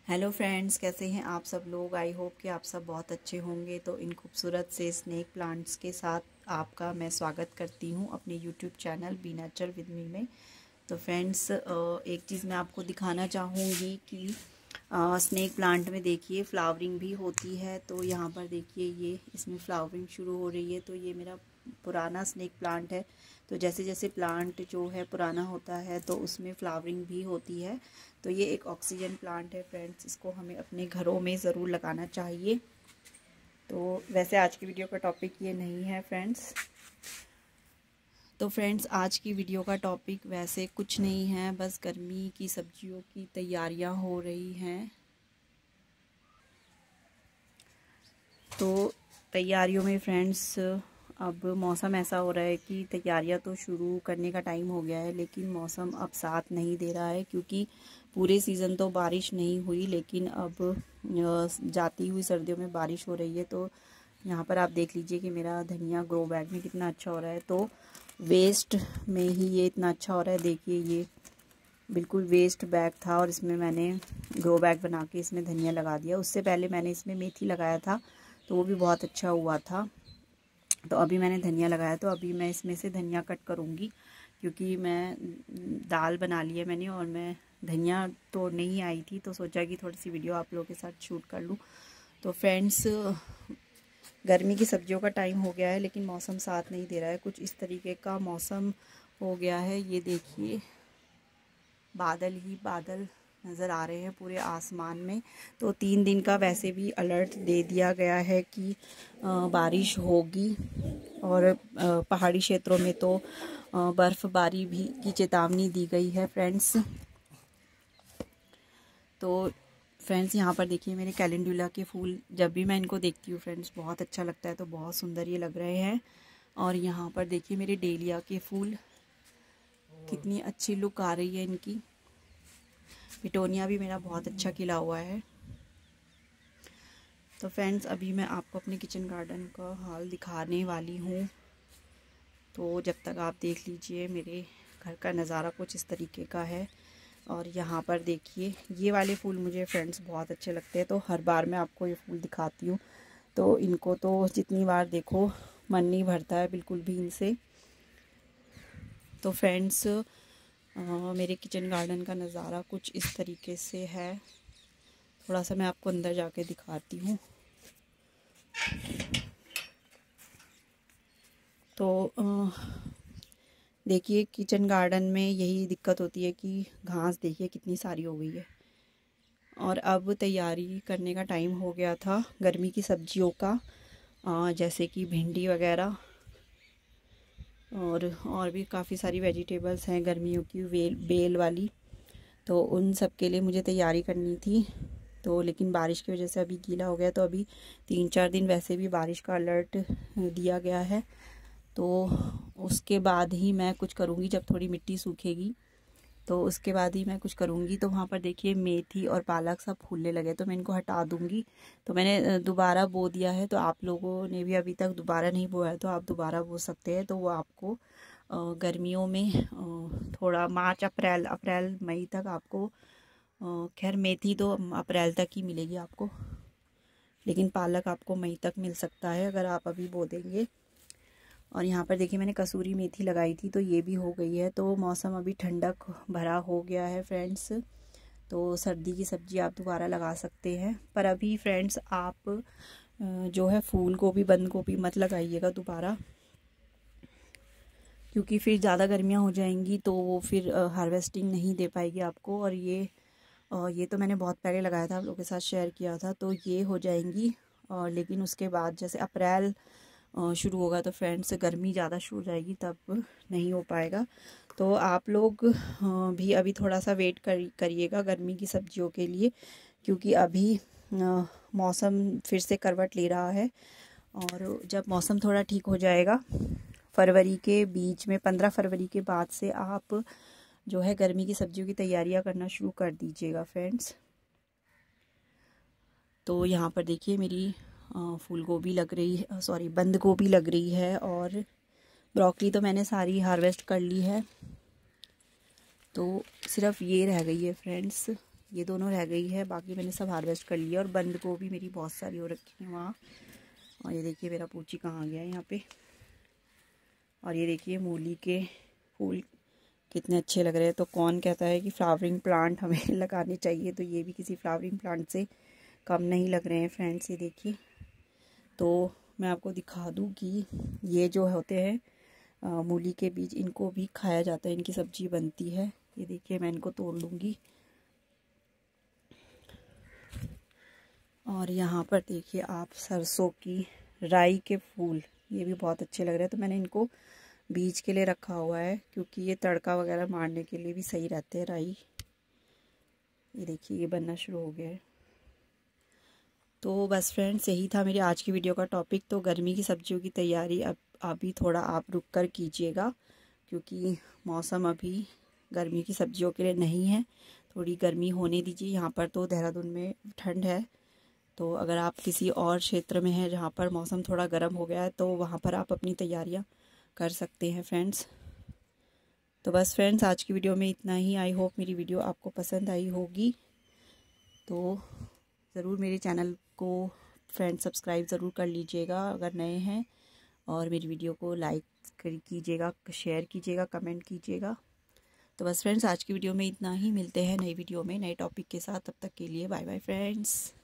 Hello friends, कैसे हैं आप सब लोग। आई होप कि आप सब बहुत अच्छे होंगे। तो इन खूबसूरत से स्नेक प्लांट्स के साथ आपका मैं स्वागत करती हूं अपने YouTube channel be nature with me में। तो फ्रेंड्स, एक चीज़ मैं आपको दिखाना चाहूँगी कि स्नेक प्लांट में देखिए फ्लावरिंग भी होती है। तो यहाँ पर देखिए ये इसमें फ्लावरिंग शुरू हो रही है। तो ये मेरा पुराना स्नेक प्लांट है। तो जैसे जैसे प्लांट जो है पुराना होता है तो उसमें फ्लावरिंग भी होती है। तो ये एक ऑक्सीजन प्लांट है फ्रेंड्स, इसको हमें अपने घरों में ज़रूर लगाना चाहिए। तो वैसे आज की वीडियो का टॉपिक ये नहीं है फ्रेंड्स। तो फ्रेंड्स, आज की वीडियो का टॉपिक वैसे कुछ नहीं है, बस गर्मी की सब्जियों की तैयारियां हो रही हैं। तो तैयारियों में फ्रेंड्स, अब मौसम ऐसा हो रहा है कि तैयारियां तो शुरू करने का टाइम हो गया है, लेकिन मौसम अब साथ नहीं दे रहा है क्योंकि पूरे सीज़न तो बारिश नहीं हुई, लेकिन अब जाती हुई सर्दियों में बारिश हो रही है। तो यहाँ पर आप देख लीजिए कि मेरा धनिया ग्रो बैग में कितना अच्छा हो रहा है। तो वेस्ट में ही ये इतना अच्छा हो रहा है। देखिए ये बिल्कुल वेस्ट बैग था और इसमें मैंने ग्रो बैग बना के इसमें धनिया लगा दिया। उससे पहले मैंने इसमें मेथी लगाया था तो वो भी बहुत अच्छा हुआ था। तो अभी मैंने धनिया लगाया, तो अभी मैं इसमें से धनिया कट करूँगी क्योंकि मैं दाल बना ली है मैंने और मैं धनिया तो नहीं आई थी, तो सोचा कि थोड़ी सी वीडियो आप लोगों के साथ शूट कर लूँ। तो फ्रेंड्स, गर्मी की सब्जियों का टाइम हो गया है लेकिन मौसम साथ नहीं दे रहा है। कुछ इस तरीके का मौसम हो गया है। ये देखिए बादल ही बादल नज़र आ रहे हैं पूरे आसमान में। तो 3 दिन का वैसे भी अलर्ट दे दिया गया है कि बारिश होगी और पहाड़ी क्षेत्रों में तो बर्फ़बारी भी की चेतावनी दी गई है फ्रेंड्स। तो फ्रेंड्स, यहाँ पर देखिए मेरे कैलेंडुला के फूल, जब भी मैं इनको देखती हूँ फ्रेंड्स बहुत अच्छा लगता है। तो बहुत सुंदर ये लग रहे हैं। और यहाँ पर देखिए मेरे डेलिया के फूल, कितनी अच्छी लुक आ रही है इनकी। पिटोनिया भी मेरा बहुत अच्छा खिला हुआ है। तो फ्रेंड्स, अभी मैं आपको अपने किचन गार्डन का हाल दिखाने वाली हूँ। तो जब तक आप देख लीजिए, मेरे घर का नज़ारा कुछ इस तरीके का है। और यहाँ पर देखिए ये वाले फूल मुझे फ्रेंड्स बहुत अच्छे लगते हैं। तो हर बार मैं आपको ये फूल दिखाती हूँ। तो इनको तो जितनी बार देखो मन नहीं भरता है बिल्कुल भी इनसे। तो फ्रेंड्स, मेरे किचन गार्डन का नज़ारा कुछ इस तरीके से है। थोड़ा सा मैं आपको अंदर जाके दिखाती हूँ। तो देखिए किचन गार्डन में यही दिक्कत होती है कि घास देखिए कितनी सारी हो गई है। और अब तैयारी करने का टाइम हो गया था गर्मी की सब्जियों का, जैसे कि भिंडी वगैरह और भी काफ़ी सारी वेजिटेबल्स हैं गर्मियों की बेल वाली। तो उन सब के लिए मुझे तैयारी करनी थी। तो लेकिन बारिश की वजह से अभी गीला हो गया। तो अभी 3-4 दिन वैसे भी बारिश का अलर्ट दिया गया है। तो उसके बाद ही मैं कुछ करूँगी, जब थोड़ी मिट्टी सूखेगी तो उसके बाद ही मैं कुछ करूँगी। तो वहाँ पर देखिए मेथी और पालक सब फूलने लगे, तो मैं इनको हटा दूँगी। तो मैंने दोबारा बो दिया है। तो आप लोगों ने भी अभी तक दोबारा नहीं बोया है तो आप दोबारा बो सकते हैं। तो वो आपको गर्मियों में थोड़ा मार्च अप्रैल मई तक आपको, खैर मेथी तो अप्रैल तक ही मिलेगी आपको, लेकिन पालक आपको मई तक मिल सकता है अगर आप अभी बो देंगे। और यहाँ पर देखिए मैंने कसूरी मेथी लगाई थी तो ये भी हो गई है। तो मौसम अभी ठंडक भरा हो गया है फ्रेंड्स। तो सर्दी की सब्जी आप दोबारा लगा सकते हैं। पर अभी फ्रेंड्स आप जो है फूल गोभी बंद गोभी मत लगाइएगा दोबारा, क्योंकि फिर ज़्यादा गर्मियाँ हो जाएंगी तो वो फिर हार्वेस्टिंग नहीं दे पाएगी आपको। और ये तो मैंने बहुत पहले लगाया था, आप लोगों के साथ शेयर किया था। तो ये हो जाएंगी। लेकिन उसके बाद जैसे अप्रैल शुरू होगा तो फ्रेंड्स गर्मी ज़्यादा शुरू हो जाएगी, तब नहीं हो पाएगा। तो आप लोग भी अभी थोड़ा सा वेट करिएगा गर्मी की सब्जियों के लिए, क्योंकि अभी मौसम फिर से करवट ले रहा है। और जब मौसम थोड़ा ठीक हो जाएगा फरवरी के बीच में, 15 फरवरी के बाद से आप जो है गर्मी की सब्जियों की तैयारियां करना शुरू कर दीजिएगा फ्रेंड्स। तो यहाँ पर देखिए मेरी फूल गोभी लग रही है, सॉरी बंद गोभी लग रही है। और ब्रोकली तो मैंने सारी हार्वेस्ट कर ली है। तो सिर्फ ये रह गई है फ्रेंड्स। ये दोनों रह गई है, बाकी मैंने सब हार्वेस्ट कर लिया। और बंद गोभी मेरी बहुत सारी हो रखी है वहाँ। और ये देखिए मेरा पूची कहाँ गया है यहाँ पे। और ये देखिए मूली के फूल कितने अच्छे लग रहे हैं। तो कौन कहता है कि फ्लावरिंग प्लांट हमें लगाने चाहिए, तो ये भी किसी फ्लावरिंग प्लांट से कम नहीं लग रहे हैं फ्रेंड्स। ये देखिए, तो मैं आपको दिखा दूँ कि ये जो होते हैं मूली के बीज, इनको भी खाया जाता है, इनकी सब्जी बनती है। ये देखिए मैं इनको तोड़ लूँगी। और यहाँ पर देखिए आप सरसों की, राई के फूल, ये भी बहुत अच्छे लग रहे हैं। तो मैंने इनको बीज के लिए रखा हुआ है, क्योंकि ये तड़का वगैरह मारने के लिए भी सही रहते हैं राई। ये देखिए ये बनना शुरू हो गया है। तो बस फ्रेंड्स, यही था मेरी आज की वीडियो का टॉपिक। तो गर्मी की सब्जियों की तैयारी अब अभी थोड़ा आप रुक कर कीजिएगा, क्योंकि मौसम अभी गर्मी की सब्जियों के लिए नहीं है। थोड़ी गर्मी होने दीजिए। यहाँ पर तो देहरादून में ठंड है, तो अगर आप किसी और क्षेत्र में हैं जहाँ पर मौसम थोड़ा गर्म हो गया है, तो वहाँ पर आप अपनी तैयारियाँ कर सकते हैं फ्रेंड्स। तो बस फ्रेंड्स, आज की वीडियो में इतना ही। आई होप मेरी वीडियो आपको पसंद आई होगी। तो ज़रूर मेरे चैनल को फ्रेंड्स सब्सक्राइब ज़रूर कर लीजिएगा अगर नए हैं, और मेरी वीडियो को लाइक कीजिएगा, शेयर कीजिएगा, कमेंट कीजिएगा। तो बस फ्रेंड्स, आज की वीडियो में इतना ही। मिलते हैं नई वीडियो में नए टॉपिक के साथ। तब तक के लिए बाय बाय फ्रेंड्स।